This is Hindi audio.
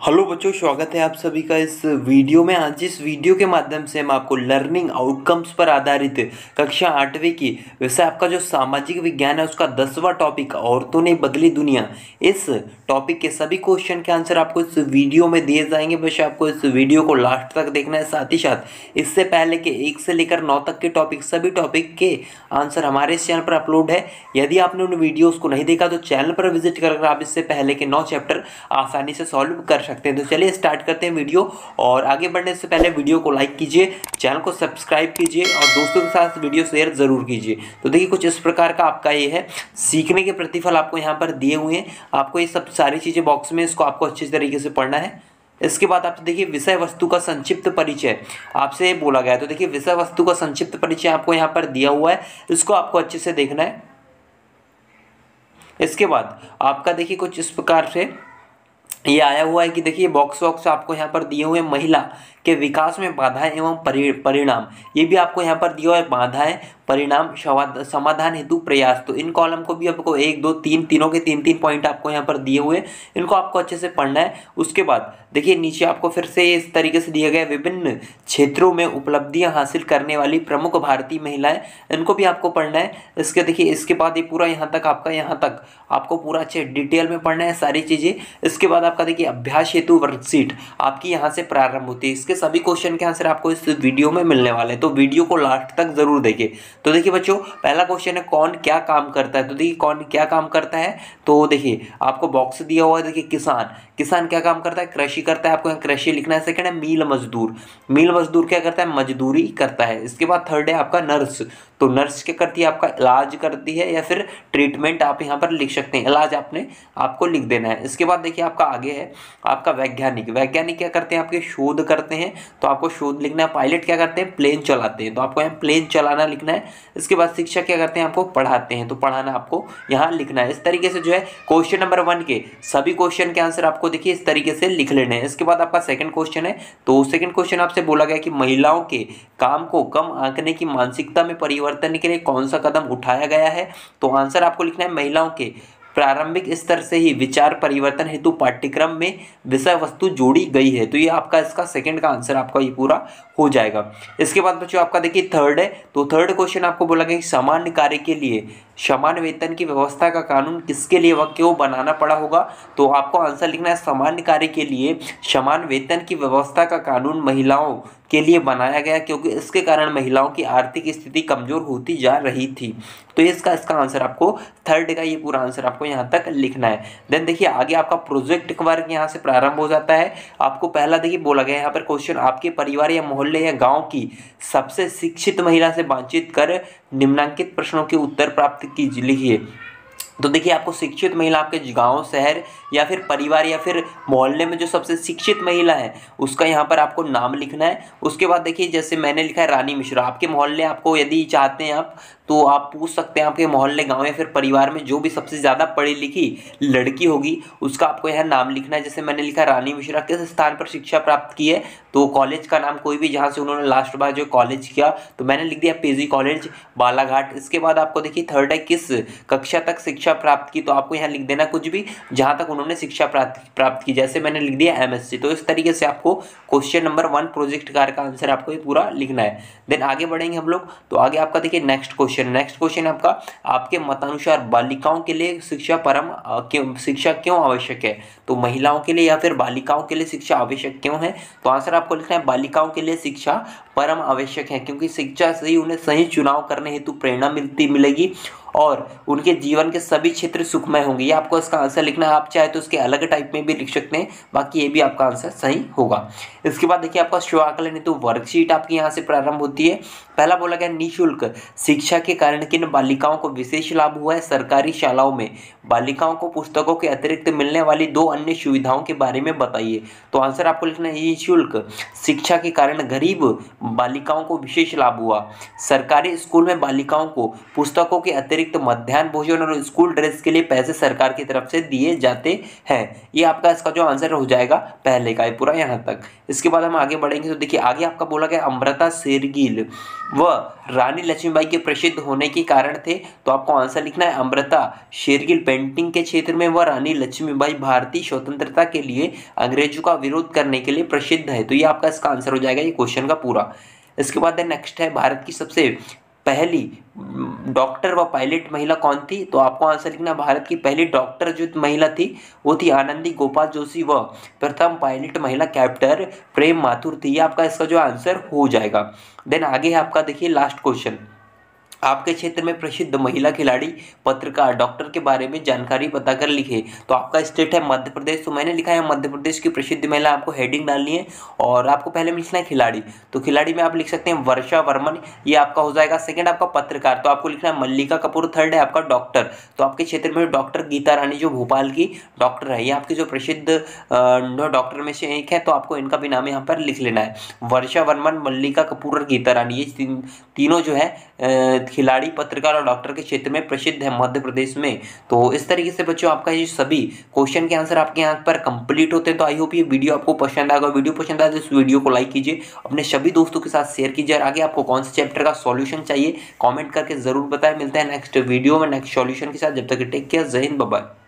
हेलो बच्चों, स्वागत है आप सभी का इस वीडियो में। आज इस वीडियो के माध्यम से हम आपको लर्निंग आउटकम्स पर आधारित कक्षा 8वीं की वैसे आपका जो सामाजिक विज्ञान है उसका 10वां टॉपिक औरतों ने बदली दुनिया, इस टॉपिक के सभी क्वेश्चन के आंसर आपको इस वीडियो में दिए जाएंगे। बस आपको इस वीडियो को लास्ट तक देखना है। साथ ही साथ इससे पहले के 1 से लेकर 9 तक के टॉपिक, सभी टॉपिक के आंसर हमारे इस चैनल पर अपलोड है। यदि आपने उन वीडियोज़ को नहीं देखा तो चैनल पर विजिट कर आप इससे पहले के 9 चैप्टर आसानी से सॉल्व कर सकते हैं। तो चलिए स्टार्ट करते हैं वीडियो। और आगे बढ़ने से पहले वीडियो को लाइक कीजिए, चैनल को सब्सक्राइब कीजिए और दोस्तों के साथ वीडियो शेयर जरूर कीजिए। तो देखिए कुछ इस प्रकार का आपका ये है, सीखने के प्रतिफल आपको यहाँ पर दिए हुए हैं। आपको ये सब सारी चीज़ें बॉक्स में, इसको आपको अच्छी तरीके से पढ़ना है। इसके बाद आप देखिए विषय वस्तु का संक्षिप्त परिचय आपसे बोला गया है। तो देखिए विषय वस्तु का संक्षिप्त परिचय आपको यहाँ पर दिया हुआ है, इसको आपको अच्छे से देखना है। इसके बाद आपका देखिए कुछ इस प्रकार से ये आया हुआ है कि देखिए बॉक्स आपको यहाँ पर दिए हुए हैं, महिला के विकास में बाधाएं एवं परिणाम। ये भी आपको यहाँ पर दिया हुआ है, बाधाएं परिणाम समाधान हेतु प्रयास। तो इन कॉलम को भी आपको 1 2 3 तीनों के 3 पॉइंट आपको यहाँ पर दिए हुए, इनको आपको अच्छे से पढ़ना है। उसके बाद देखिए नीचे आपको फिर से इस तरीके से दिया गया, विभिन्न क्षेत्रों में उपलब्धियां हासिल करने वाली प्रमुख भारतीय महिलाएं, इनको भी आपको पढ़ना है। इसके देखिए इसके बाद ये पूरा यहाँ तक आपको पूरा अच्छे डिटेल में पढ़ना है सारी चीज़ें। इसके बाद आपका देखिए अभ्यास हेतु वर्कशीट आपकी यहाँ से प्रारंभ होती है। इसके सभी क्वेश्चन के आंसर आपको इस वीडियो में मिलने वाले हैं, तो वीडियो को लास्ट तक जरूर देखिए। तो देखिए बच्चों, पहला क्वेश्चन है कौन क्या काम करता है। तो देखिए कौन क्या काम करता है, तो देखिए आपको बॉक्स दिया हुआ है। देखिए किसान क्या काम करता है, कृषि करता है। आपको यहाँ कृषि लिखना है। सेकंड है मील मजदूर क्या करता है, मजदूरी करता है। इसके बाद थर्ड है आपका नर्स। तो नर्स क्या करती है, आपका इलाज करती है या फिर ट्रीटमेंट आप यहाँ पर लिख सकते हैं, इलाज आपको लिख देना है। इसके बाद देखिए आपका आगे है आपका वैज्ञानिक क्या करते हैं, आपके शोध करते हैं, तो आपको शोध लिखना है। पायलट क्या करते हैं, प्लेन चलाते हैं, तो आपको यहाँ प्लेन चलाना लिखना है। इसके बाद शिक्षक क्या करते हैं, आपको पढ़ाते हैं, तो पढ़ाना आपको यहाँ लिखना है। इस तरीके से जो है क्वेश्चन नंबर 1 के सभी क्वेश्चन के आंसर आपको देखिए इस तरीके से लिख लेने हैं। इसके बाद आपका सेकंड क्वेश्चन है, तो सेकंड क्वेश्चन आपसे बोला गया कि महिलाओं के काम को कम आंकने की मानसिकता में परिवर्तन के लिए कौन सा कदम उठाया गया है। तो आंसर आपको लिखना है, महिलाओं के प्रारंभिक स्तर से ही विचार परिवर्तन हेतु पाठ्यक्रम में विषय वस्तु जोड़ी गई है। तो ये आपका इसका सेकंड का आंसर आपका ये पूरा हो जाएगा। इसके बाद बच्चों आपका देखिए थर्ड है, तो थर्ड क्वेश्चन आपको बोला गया कि सामान्य कार्य के लिए समान वेतन की व्यवस्था का कानून किसके लिए व क्यों बनाना पड़ा होगा। तो आपको आंसर लिखना है, सामान्य कार्य के लिए समान वेतन की व्यवस्था का कानून महिलाओं के लिए बनाया गया क्योंकि इसके कारण महिलाओं की आर्थिक स्थिति कमजोर होती जा रही थी। तो इसका आंसर आपको थर्ड का ये पूरा आंसर आपको यहाँ तक लिखना है। देन देखिए आगे आपका प्रोजेक्ट वर्क यहाँ से प्रारंभ हो जाता है। आपको पहला देखिए बोला गया यहाँ पर क्वेश्चन, आपके परिवार या मोहल्ले या गांव की सबसे शिक्षित महिला से बातचीत कर निम्नलिखित प्रश्नों के उत्तर प्राप्त कीजिए, लिखिए। तो देखिए आपको शिक्षित महिला आपके गांव, शहर या फिर परिवार या फिर मोहल्ले में जो सबसे शिक्षित महिला है उसका यहाँ पर आपको नाम लिखना है। उसके बाद देखिए जैसे मैंने लिखा है रानी मिश्रा। आपके मोहल्ले, आपको यदि चाहते हैं आप तो आप पूछ सकते हैं, आपके मोहल्ले, गांव या फिर परिवार में जो भी सबसे ज़्यादा पढ़ी लिखी लड़की होगी उसका आपको यहाँ नाम लिखना है। जैसे मैंने लिखा रानी मिश्रा किस स्थान पर शिक्षा प्राप्त की है, तो कॉलेज का नाम कोई भी जहाँ से उन्होंने लास्ट बार जो कॉलेज किया, तो मैंने लिख दिया पीजी कॉलेज बालाघाट। इसके बाद आपको देखिए थर्ड है किस कक्षा तक शिक्षा प्राप्त की, तो आपको यहाँ लिख देना कुछ भी जहाँ तक उन्होंने शिक्षा प्राप्त की। जैसे मैंने लिख दिया एमएससी। तो इस तरीके से आपको क्वेश्चन नंबर 1 प्रोजेक्ट कार्य का आंसर आपको ये पूरा लिखना है। देन आगे बढ़ेंगे हम लोग, तो आगे आपका देखिए नेक्स्ट क्वेश्चन आपका, आपके मतानुसार बालिकाओं के लिए शिक्षा क्यों आवश्यक है। तो महिलाओं के लिए या फिर बालिकाओं के लिए शिक्षा आवश्यक क्यों है, तो आंसर आपको लिखना है, बालिकाओं के लिए शिक्षा परम आवश्यक है क्योंकि शिक्षा से ही उन्हें सही चुनाव करने हेतु प्रेरणा मिलेगी और उनके जीवन के सभी क्षेत्र सुखमय होंगे। ये आपको इसका आंसर लिखना है। आप चाहे तो इसके अलग टाइप में भी लिख सकते हैं, बाकी ये भी आपका आंसर सही होगा। इसके बाद देखिए आपका स्व आकलन हेतु वर्कशीट आपकी यहाँ से प्रारंभ होती है। पहला बोला गया, निःशुल्क शिक्षा के कारण किन बालिकाओं को विशेष लाभ हुआ है। सरकारी शालाओं में बालिकाओं को पुस्तकों के अतिरिक्त मिलने वाली 2 अन्य सुविधाओं के बारे में बताइए। तो आंसर आपको लिखना है, निःशुल्क शिक्षा के कारण गरीब बालिकाओं को विशेष लाभ हुआ। सरकारी स्कूल में बालिकाओं को पुस्तकों के अतिरिक्त अतिरिक्त मध्याह्न भोजन और स्कूल ड्रेस के लिए पैसे सरकार की तरफ से दिए जाते हैं। ये आपका इसका जो आंसर हो जाएगा पहले का, ये पूरा यहाँ तक। इसके बाद हम आगे बढ़ेंगे तो देखिए आगे आपका बोला गया अमृता शेरगिल व रानी लक्ष्मीबाई के प्रसिद्ध होने के कारण थे, तो आपको आंसर लिखना है अमृता शेरगिल पेंटिंग के क्षेत्र में व रानी लक्ष्मीबाई भारतीय स्वतंत्रता के लिए अंग्रेजों का विरोध करने के लिए प्रसिद्ध है। तो ये आपका इसका आंसर हो जाएगा ये क्वेश्चन का पूरा। इसके बाद नेक्स्ट है भारत की सबसे पहली डॉक्टर व पायलट महिला कौन थी, तो आपको आंसर लिखना भारत की पहली डॉक्टर जो महिला थी वो थी आनंदी गोपाल जोशी व प्रथम पायलट महिला कैप्टन प्रेम माथुर थी। ये आपका इसका जो आंसर हो जाएगा। देन आगे है आपका देखिए लास्ट क्वेश्चन, आपके क्षेत्र में प्रसिद्ध महिला खिलाड़ी पत्रकार डॉक्टर के बारे में जानकारी बताकर लिखे। तो आपका स्टेट है मध्य प्रदेश, तो मैंने लिखा है मध्य प्रदेश की प्रसिद्ध महिला, आपको हेडिंग डालनी है और आपको पहले में लिखना है खिलाड़ी। तो खिलाड़ी में आप लिख सकते हैं वर्षा वर्मन, ये आपका हो जाएगा। सेकंड आपका पत्रकार, तो आपको लिखना है मल्लिका कपूर। थर्ड है आपका डॉक्टर, तो आपके क्षेत्र में डॉक्टर गीता रानी जो भोपाल की डॉक्टर है, ये आपकी जो प्रसिद्ध डॉक्टर में से एक है, तो आपको इनका भी नाम यहाँ पर लिख लेना है, वर्षा वर्मन, मल्लिका कपूर और गीता रानी। ये तीनों जो है खिलाड़ी पत्रकार और डॉक्टर के क्षेत्र में प्रसिद्ध है मध्य प्रदेश में। तो इस तरीके से बच्चों आपका ये सभी क्वेश्चन के आंसर आपके यहाँ पर कंप्लीट होते हैं। तो आई होप ये वीडियो आपको पसंद आएगा। वीडियो पसंद आए तो इस वीडियो को लाइक कीजिए, अपने सभी दोस्तों के साथ शेयर कीजिए और आगे आपको कौन से चैप्टर का सॉल्यूशन चाहिए कमेंट करके जरूर बताएं। मिलते हैं नेक्स्ट वीडियो में नेक्स्ट सॉल्यूशन के साथ, जब तक टेक केयर, जय हिंद, बाय बाय।